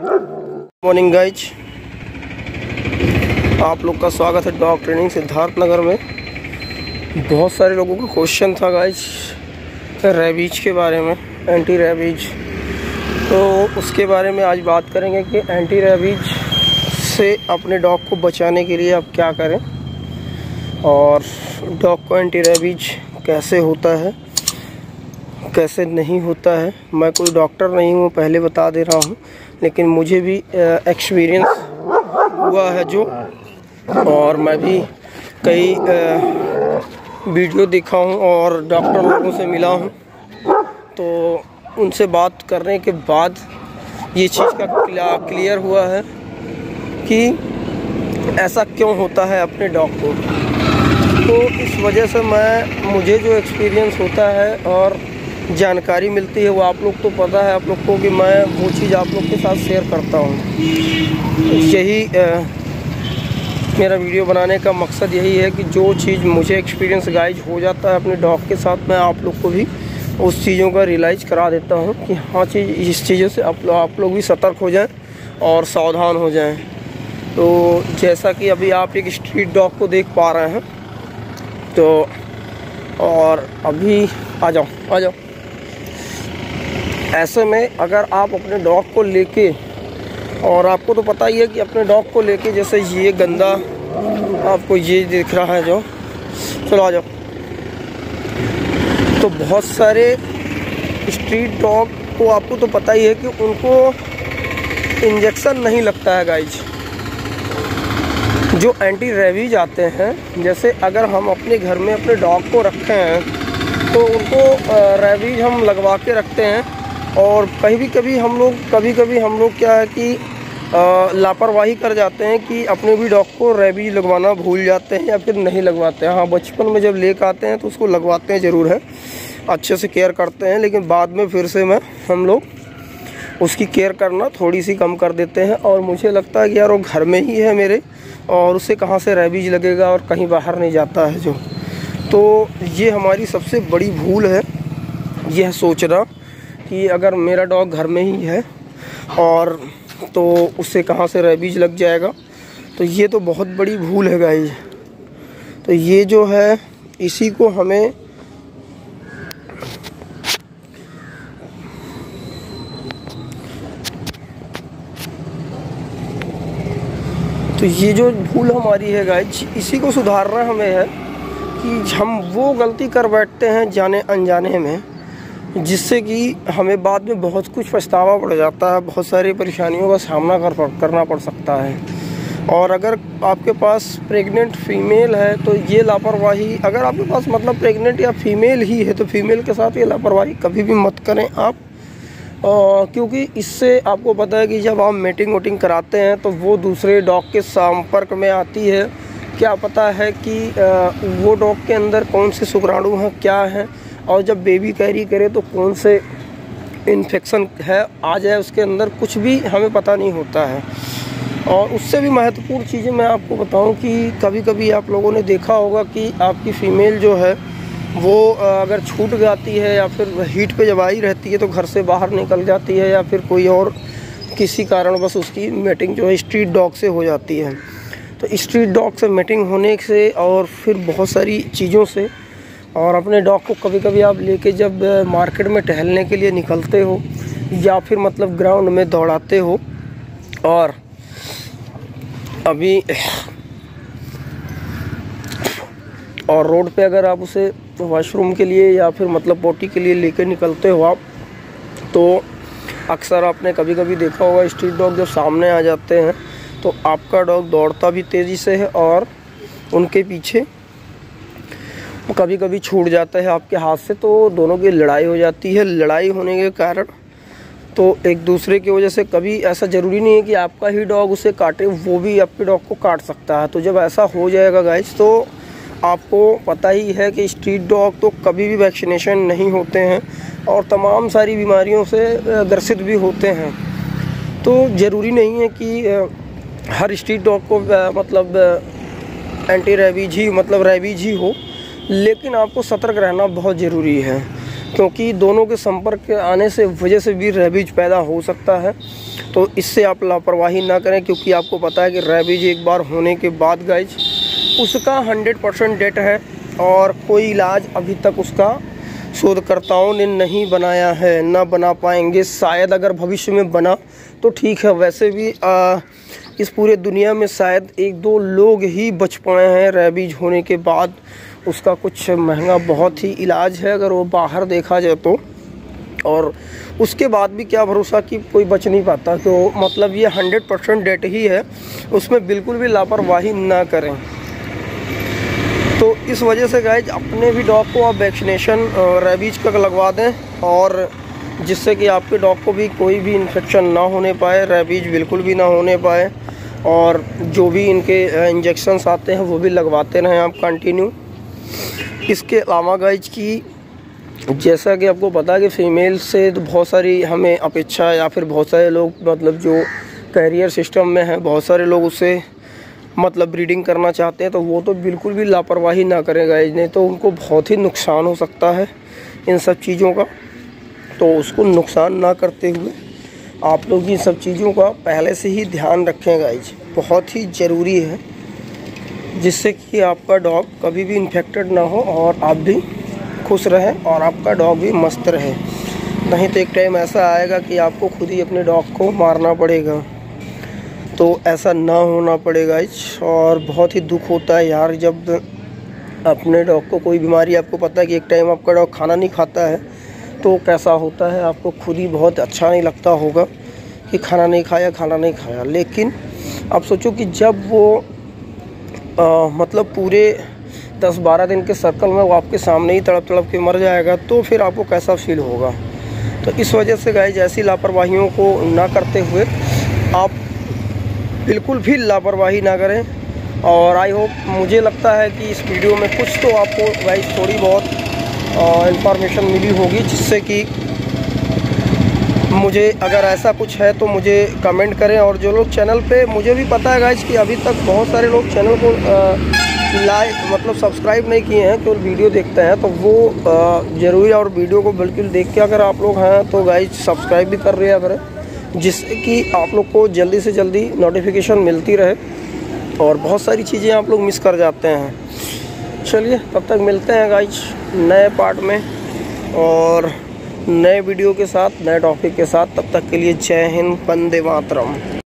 Morning guys, आप लोग का स्वागत है डॉग ट्रेनिंग सिद्धार्थ नगर में। बहुत सारे लोगों का क्वेश्चन था गाइज रेबीज के बारे में, एंटी रेबीज। तो उसके बारे में आज बात करेंगे कि एंटी रेबीज से अपने डॉग को बचाने के लिए आप क्या करें और डॉग को एंटी रेबीज कैसे होता है, कैसे नहीं होता है। मैं कोई डॉक्टर नहीं हूँ, पहले बता दे रहा हूँ, लेकिन मुझे भी एक्सपीरियंस हुआ है जो, और मैं भी कई वीडियो देखा हूँ और डॉक्टर लोगों से मिला हूँ। तो उनसे बात करने के बाद ये चीज़ का क्लियर हुआ है कि ऐसा क्यों होता है अपने डॉग को। तो इस वजह से मुझे जो एक्सपीरियंस होता है और जानकारी मिलती है वो आप लोग को पता है, आप लोग को, कि मैं वो चीज़ आप लोग के साथ शेयर करता हूँ। यही मेरा वीडियो बनाने का मकसद यही है कि जो चीज़ मुझे एक्सपीरियंस गाइज हो जाता है अपने डॉग के साथ, मैं आप लोग को भी उस चीज़ों का रियलाइज़ करा देता हूँ कि हाँ इस चीज़ों से आप लोग भी सतर्क हो जाएं और सावधान हो जाएं। तो जैसा कि अभी आप एक स्ट्रीट डॉग को देख पा रहे हैं, तो और अभी आ जाओ। ऐसे में अगर आप अपने डॉग को लेके, और आपको तो पता ही है कि अपने डॉग को लेके, जैसे ये गंदा आपको ये दिख रहा है जो, चलो आ जाओ। तो बहुत सारे स्ट्रीट डॉग को आपको तो पता ही है कि उनको इंजेक्शन नहीं लगता है गाइज। जो एंटी रेबीज आते हैं, जैसे अगर हम अपने घर में अपने डॉग को रखे हैं तो उनको रेबीज हम लगवा के रखते हैं। और कभी कभी हम लोग क्या है कि लापरवाही कर जाते हैं कि अपने भी डॉग को रेबीज लगवाना भूल जाते हैं या फिर नहीं लगवाते हैं। हाँ, बचपन में जब लेकर आते हैं तो उसको लगवाते हैं ज़रूर है, अच्छे से केयर करते हैं, लेकिन बाद में फिर से हम लोग उसकी केयर करना थोड़ी सी कम कर देते हैं। और मुझे लगता है कि यार वो घर में ही है मेरे, और उसे कहाँ से रेबीज लगेगा, और कहीं बाहर नहीं जाता है जो। तो ये हमारी सबसे बड़ी भूल है, यह सोचना कि अगर मेरा डॉग घर में ही है और तो उससे कहाँ से रेबीज लग जाएगा। तो ये तो बहुत बड़ी भूल है गाइज। तो ये जो है, इसी को हमें तो ये जो भूल हमारी है गाइज, इसी को सुधारना हमें है कि हम वो गलती कर बैठते हैं जाने अनजाने में, जिससे कि हमें बाद में बहुत कुछ पछतावा पड़ जाता है, बहुत सारी परेशानियों का सामना करना पड़ सकता है। और अगर आपके पास प्रेग्नेंट फीमेल है तो ये लापरवाही, अगर आपके पास मतलब प्रेग्नेंट या फीमेल ही है तो फीमेल के साथ ये लापरवाही कभी भी मत करें आप। क्योंकि इससे आपको पता है कि जब आप मेटिंग कराते हैं तो वो दूसरे डॉग के संपर्क में आती है। क्या पता है कि वो डॉग के अंदर कौन से शुक्राणु हैं, क्या हैं, और जब बेबी कैरी करे तो कौन से इन्फेक्शन है आ जाए उसके अंदर, कुछ भी हमें पता नहीं होता है। और उससे भी महत्वपूर्ण चीज़ें मैं आपको बताऊं कि कभी कभी आप लोगों ने देखा होगा कि आपकी फ़ीमेल जो है वो अगर छूट जाती है या फिर हीट पे जब आई रहती है तो घर से बाहर निकल जाती है, या फिर कोई और किसी कारण बस उसकी मेटिंग जो है स्ट्रीट डॉग से हो जाती है। तो स्ट्रीट डॉग से मेटिंग होने से और फिर बहुत सारी चीज़ों से, और अपने डॉग को कभी कभी आप लेके जब मार्केट में टहलने के लिए निकलते हो या फिर मतलब ग्राउंड में दौड़ाते हो, और अभी और रोड पे अगर आप उसे वॉशरूम के लिए या फिर मतलब पोटी के लिए लेके निकलते हो आप, तो अक्सर आपने कभी कभी देखा होगा स्ट्रीट डॉग जब सामने आ जाते हैं तो आपका डॉग दौड़ता भी तेज़ी से है और उनके पीछे कभी कभी छूट जाता है आपके हाथ से, तो दोनों की लड़ाई हो जाती है। लड़ाई होने के कारण तो एक दूसरे की वजह से, कभी ऐसा ज़रूरी नहीं है कि आपका ही डॉग उसे काटे, वो भी आपके डॉग को काट सकता है। तो जब ऐसा हो जाएगा गाइस, तो आपको पता ही है कि स्ट्रीट डॉग तो कभी भी वैक्सीनेशन नहीं होते हैं और तमाम सारी बीमारियों से ग्रसित भी होते हैं। तो ज़रूरी नहीं है कि हर स्ट्रीट डॉग को मतलब एंटी रेबीज ही, मतलब रेबीज ही हो, लेकिन आपको सतर्क रहना बहुत ज़रूरी है। क्योंकि दोनों के संपर्क के आने से वजह से भी रेबीज पैदा हो सकता है। तो इससे आप लापरवाही ना करें, क्योंकि आपको पता है कि रेबीज एक बार होने के बाद गाइज उसका 100% डेट है और कोई इलाज अभी तक उसका शोधकर्ताओं ने नहीं बनाया है, ना बना पाएंगे। शायद अगर भविष्य में बना तो ठीक है, वैसे भी इस पूरे दुनिया में शायद 1-2 लोग ही बच पाए हैं रेबीज होने के बाद। उसका कुछ महंगा बहुत ही इलाज है अगर वो बाहर देखा जाए तो, और उसके बाद भी क्या भरोसा कि कोई बच नहीं पाता। तो मतलब ये 100% डेट ही है, उसमें बिल्कुल भी लापरवाही ना करें। तो इस वजह से गाइज अपने भी डॉग को आप वैक्सीनेशन रेबीज का लगवा दें, और जिससे कि आपके डॉग को भी कोई भी इन्फेक्शन ना होने पाए, रेबीज बिल्कुल भी ना होने पाए। और जो भी इनके इंजेक्शन्स आते हैं वो भी लगवाते रहें आप कंटिन्यू। इसके अलावा गाइज की जैसा कि आपको पता है कि फ़ीमेल से तो बहुत सारी हमें अपेक्षा है, या फिर बहुत सारे लोग मतलब जो कैरियर सिस्टम में हैं बहुत सारे लोग उससे मतलब ब्रीडिंग करना चाहते हैं। तो वो तो बिल्कुल भी लापरवाही ना करें गाइज, नहीं तो उनको बहुत ही नुकसान हो सकता है इन सब चीज़ों का। तो उसको नुकसान ना करते हुए आप लोग इन सब चीज़ों का पहले से ही ध्यान रखें गाइज, बहुत ही ज़रूरी है, जिससे कि आपका डॉग कभी भी इन्फेक्टेड ना हो और आप भी खुश रहें और आपका डॉग भी मस्त रहे। नहीं तो एक टाइम ऐसा आएगा कि आपको खुद ही अपने डॉग को मारना पड़ेगा। तो ऐसा ना होना पड़ेगा इस, और बहुत ही दुख होता है यार जब अपने डॉग को कोई बीमारी, आपको पता है कि एक टाइम आपका डॉग खाना नहीं खाता है तो कैसा होता है, आपको खुद ही बहुत अच्छा नहीं लगता होगा कि खाना नहीं खाया। लेकिन आप सोचो कि जब वो मतलब पूरे 10-12 दिन के सर्कल में वो आपके सामने ही तड़प के मर जाएगा, तो फिर आपको कैसा फील होगा। तो इस वजह से गाइस ऐसी लापरवाहियों को ना करते हुए आप बिल्कुल भी लापरवाही ना करें। और आई होप, मुझे लगता है कि इस वीडियो में कुछ तो आपको गाइस थोड़ी बहुत इंफॉर्मेशन मिली होगी, जिससे कि मुझे अगर ऐसा कुछ है तो मुझे कमेंट करें। और जो लोग चैनल पे, मुझे भी पता है गाइस कि अभी तक बहुत सारे लोग चैनल को मतलब सब्सक्राइब नहीं किए हैं, केवल वीडियो देखते हैं, तो वो ज़रूरी है। और वीडियो को बिल्कुल देख के अगर आप लोग हैं तो गाइस सब्सक्राइब भी कर रहे करें, जिससे कि आप लोग को जल्दी से जल्दी नोटिफिकेशन मिलती रहे और बहुत सारी चीज़ें आप लोग मिस कर जाते हैं। चलिए तब तक मिलते हैं गाइस नए पार्ट में और नए वीडियो के साथ, नए टॉपिक के साथ। तब तक के लिए जय हिंद, वंदे मातरम।